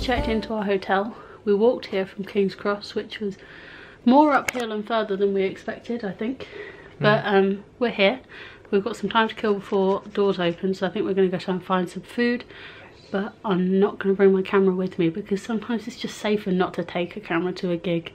checked into our hotel. We walked here from King's Cross, which was more uphill and further than we expected, I think. But we're here. We've got some time to kill before doors open, so I think we're going to go try and find some food. But I'm not going to bring my camera with me because sometimes it's just safer not to take a camera to a gig.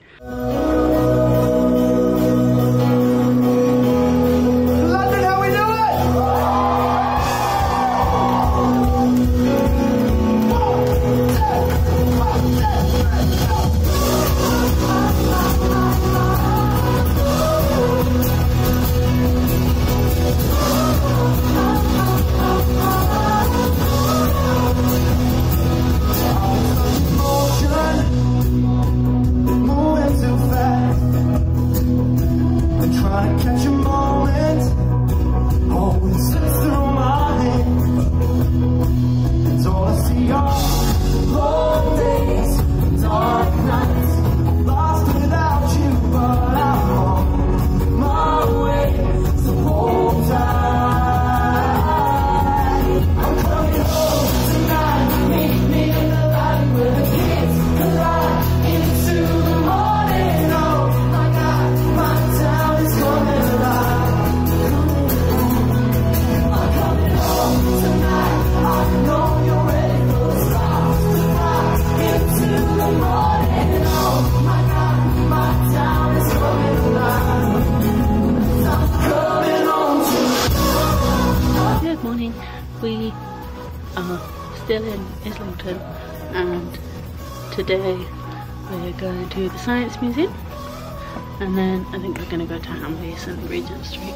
We are still in Islington, and today we're going to the Science Museum, and then I think we're going to go to Hamleys and Regent Street.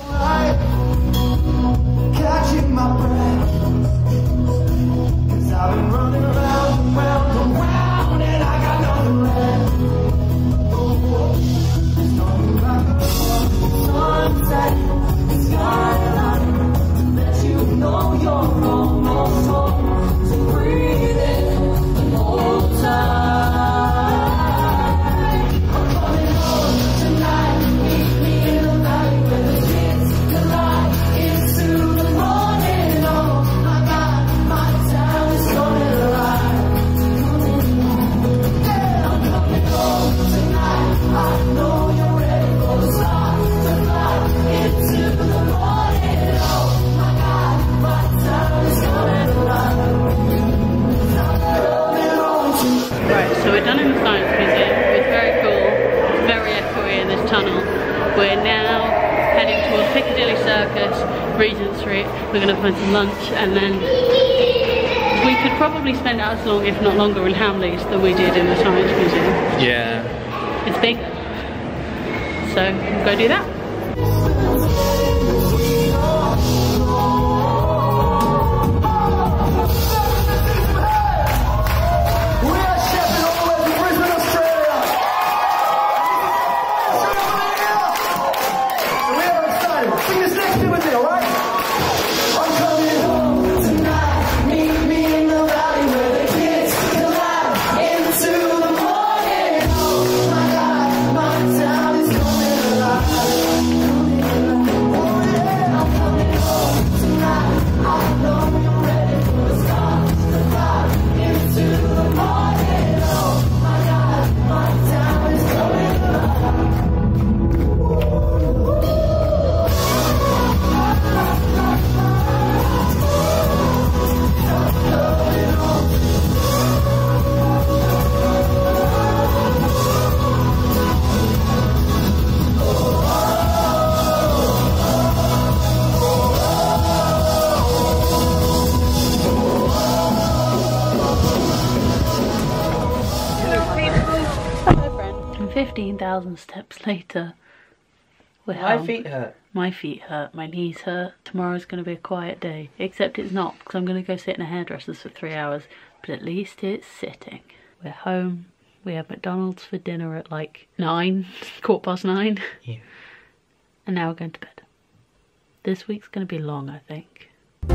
Catching my breath, 'cause I've been running around and round and round, and I got nothing left. It's nothing like a sunset, skyline, that you know you're almost home, so breathe in the whole time. I'm coming home tonight, meet me in the valley where the kids collide into the morning. Oh my God, my town is coming alive. Yeah, I'm coming home tonight, I know you're ready for the stars to fly into the morning. Oh my God, my town is coming alive. Right, so we're done in the Science Museum. It was very cool, very echoey in this tunnel. We're now heading towards Piccadilly Circus, Regent Street. We're going to find some lunch, and then we could probably spend as long, if not longer, in Hamleys than we did in the Science Museum. Yeah. It's big, so we'll go do that. Hello, friend. And 15,000 steps later, we're home. My feet hurt. My feet hurt, my knees hurt. Tomorrow's going to be a quiet day. Except it's not, because I'm going to go sit in a hairdresser's for 3 hours. But at least it's sitting. We're home. We have McDonald's for dinner at like 9, 9:15. Yeah. And now we're going to bed. This week's going to be long, I think.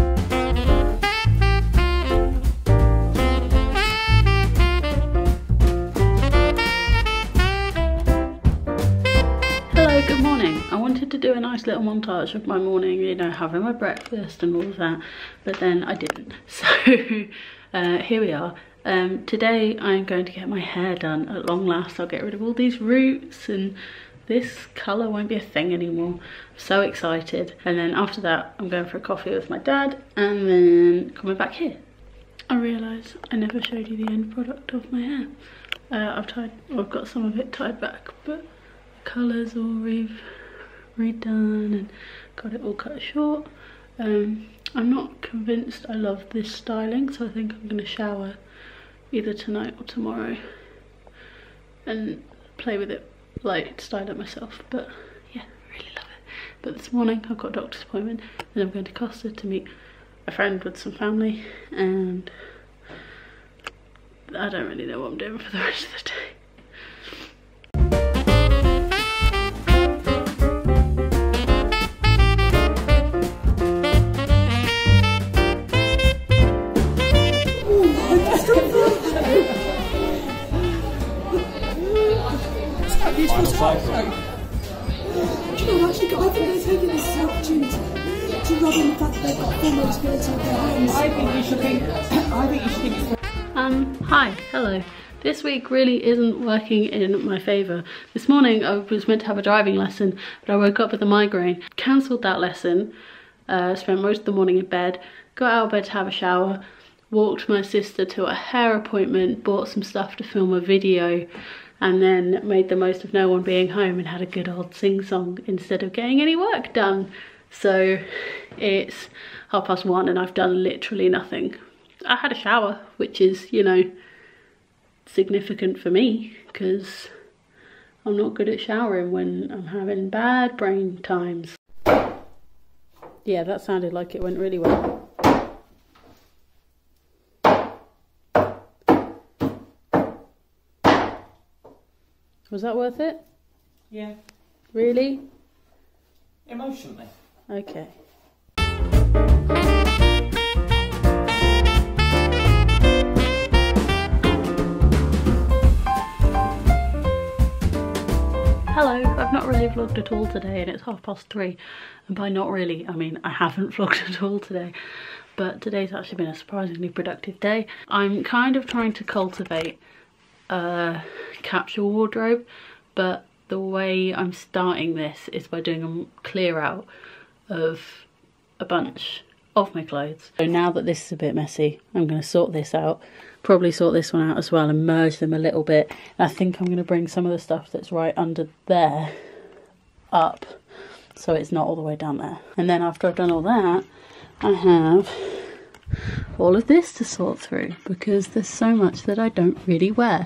Hello, good morning. I wanted to do a nice little montage of my morning, you know, having my breakfast and all of that, but then I didn't. So here we are. Today I'm going to get my hair done at long last. I'll get rid of all these roots and this colour won't be a thing anymore. I'm so excited. And then after that I'm going for a coffee with my dad and then coming back here. I realise I never showed you the end product of my hair. I've got some of it tied back, but the colours all redone and got it all cut short. I'm not convinced I love this styling, so I think I'm going to shower either tonight or tomorrow and play with it, like style it myself. But yeah, really love it. But this morning I've got a doctor's appointment and I'm going to Costa to meet a friend with some family, and I don't really know what I'm doing for the rest of the day. Do you know, actually, I think they're taking this as an opportunity to rub in the fact that they've got full mobility with their hands. I think you should think Hi, hello. This week really isn't working in my favour. This morning I was meant to have a driving lesson, but I woke up with a migraine. Cancelled that lesson, spent most of the morning in bed, got out of bed to have a shower, walked my sister to a hair appointment, bought some stuff to film a video, and then made the most of no one being home and had a good old sing-song instead of getting any work done. So it's 1:30 and I've done literally nothing. I had a shower, which is, you know, significant for me because I'm not good at showering when I'm having bad brain times. Yeah, that sounded like it went really well. Was that worth it? Yeah. Really? Emotionally. Okay. Hello, I've not really vlogged at all today and it's 3:30, and by not really I mean I haven't vlogged at all today, but today's actually been a surprisingly productive day. I'm kind of trying to cultivate a capsule wardrobe, but the way I'm starting this is by doing a clear out of a bunch of my clothes. So now that this is a bit messy, I'm going to sort this out, probably sort this one out as well and merge them a little bit. And I think I'm going to bring some of the stuff that's right under there up so it's not all the way down there. And then after I've done all that, I have all of this to sort through because there's so much that I don't really wear.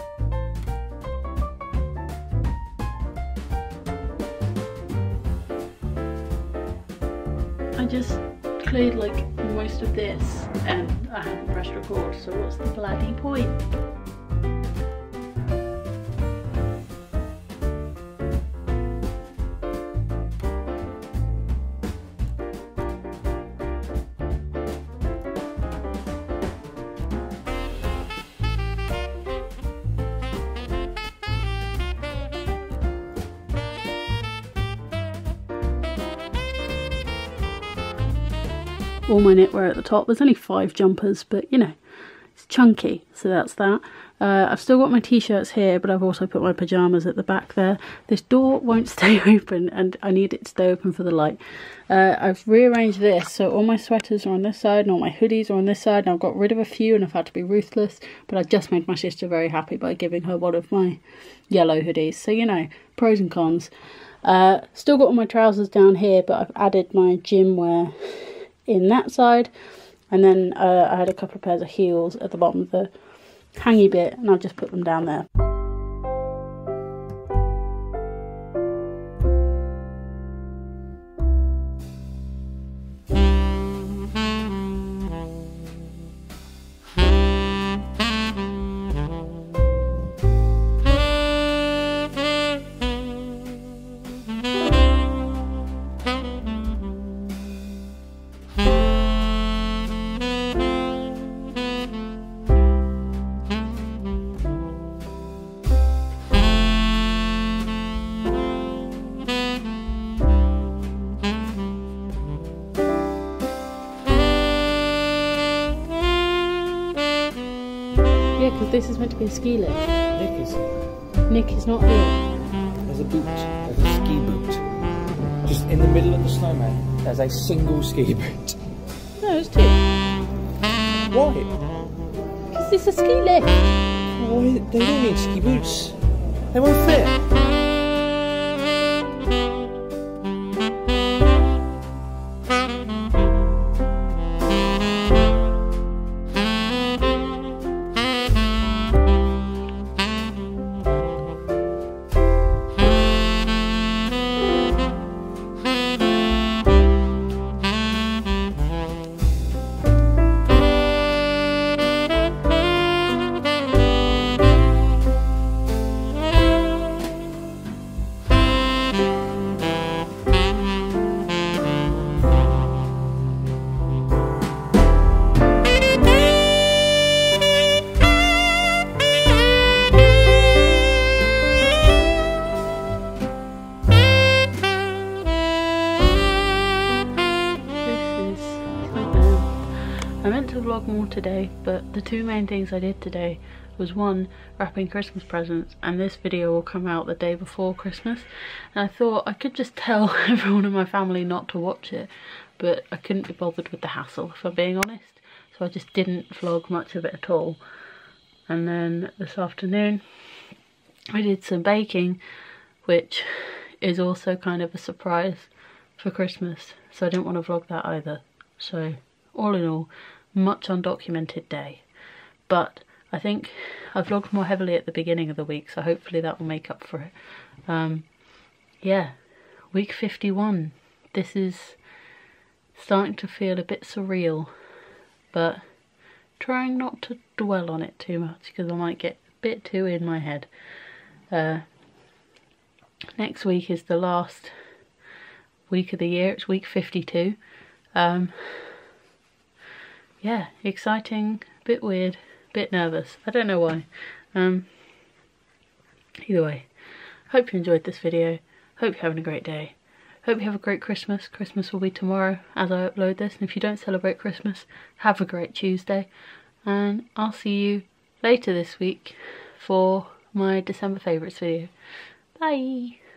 I just cleared like most of this and I haven't pressed record, so what's the bloody point? All my knitwear at the top. There's only 5 jumpers, but you know, it's chunky, so that's that. I've still got my t-shirts here, but I've also put my pyjamas at the back there. This door won't stay open and I need it to stay open for the light. I've rearranged this, so all my sweaters are on this side and all my hoodies are on this side, and I've got rid of a few and I've had to be ruthless, but I just made my sister very happy by giving her one of my yellow hoodies. So, you know, pros and cons. Still got all my trousers down here, but I've added my gym wear in that side, and then I had a couple of pairs of heels at the bottom of the hangy bit and I've just put them down there. this is meant to be a ski lift. Nick is. Nick is not here. There's a boot. There's a ski boot. Just in the middle of the snowman, there's a single ski boot. No, it's two. Why? Because it's a ski lift. Why? They don't need ski boots. They won't fit. I meant to vlog more today, but the two main things I did today was one, wrapping Christmas presents, and this video will come out the day before Christmas. And I thought I could just tell everyone in my family not to watch it, but I couldn't be bothered with the hassle, if I'm being honest. So I just didn't vlog much of it at all. And then this afternoon I did some baking, which is also kind of a surprise for Christmas, so I didn't want to vlog that either. So all in all, much undocumented day, but I think I vlogged more heavily at the beginning of the week, so hopefully that will make up for it. Yeah, week 51. This is starting to feel a bit surreal, but trying not to dwell on it too much because I might get a bit too in my head. Next week is the last week of the year. It's week 52. Yeah, exciting, bit weird, bit nervous. I don't know why. Either way, hope you enjoyed this video. Hope you're having a great day. Hope you have a great Christmas. Christmas will be tomorrow as I upload this. And if you don't celebrate Christmas, have a great Tuesday. And I'll see you later this week for my December favourites video. Bye!